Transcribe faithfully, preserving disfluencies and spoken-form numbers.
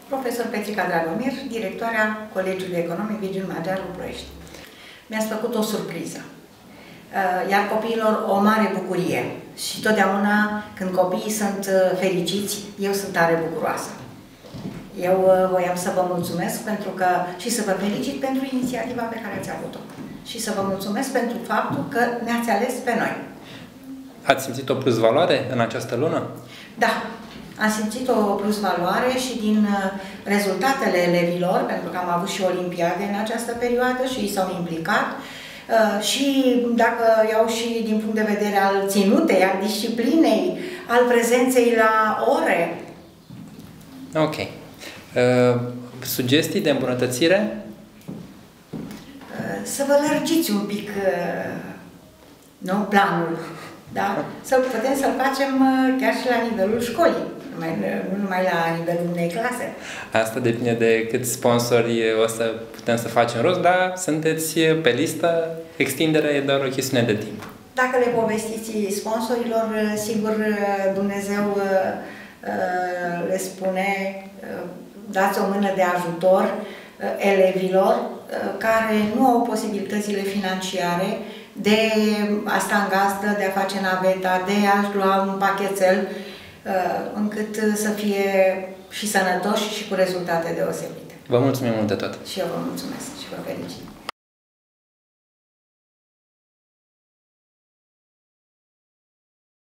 profesor Petrica Dragomir, directoarea Colegiului Economic Virgil Magiaru Ploiești. Mi-ați făcut o surpriză, iar copiilor o mare bucurie. Și totdeauna când copiii sunt fericiți, eu sunt tare bucuroasă. Eu voiam să vă mulțumesc pentru că, și să vă felicit pentru inițiativa pe care ați avut-o. Și să vă mulțumesc pentru faptul că ne-ați ales pe noi. Ați simțit o plusvaloare în această lună? Da, am simțit o plusvaloare și din rezultatele elevilor, pentru că am avut și olimpiade în această perioadă și ei s-au implicat. Și dacă iau și din punct de vedere al ținutei, al disciplinei, al prezenței la ore. Ok. Uh, sugestii de îmbunătățire? Uh, să vă lărgiți un pic uh, nu, planul, da? Să putem să-l facem uh, chiar și la nivelul școlii, numai, nu numai la nivelul unei clase. Asta depinde de câți sponsori o să putem să facem rost, dar sunteți pe listă, extinderea e doar o chestiune de timp. Dacă le povestiți sponsorilor, sigur Dumnezeu le spune, dați o mână de ajutor elevilor care nu au posibilitățile financiare de a sta în gazdă, de a face naveta, de a-și lua un pachetel, încât să fie și sănătoși și cu rezultate deosebite. Vă mulțumim mult de tot! Și eu vă mulțumesc și vă felicit!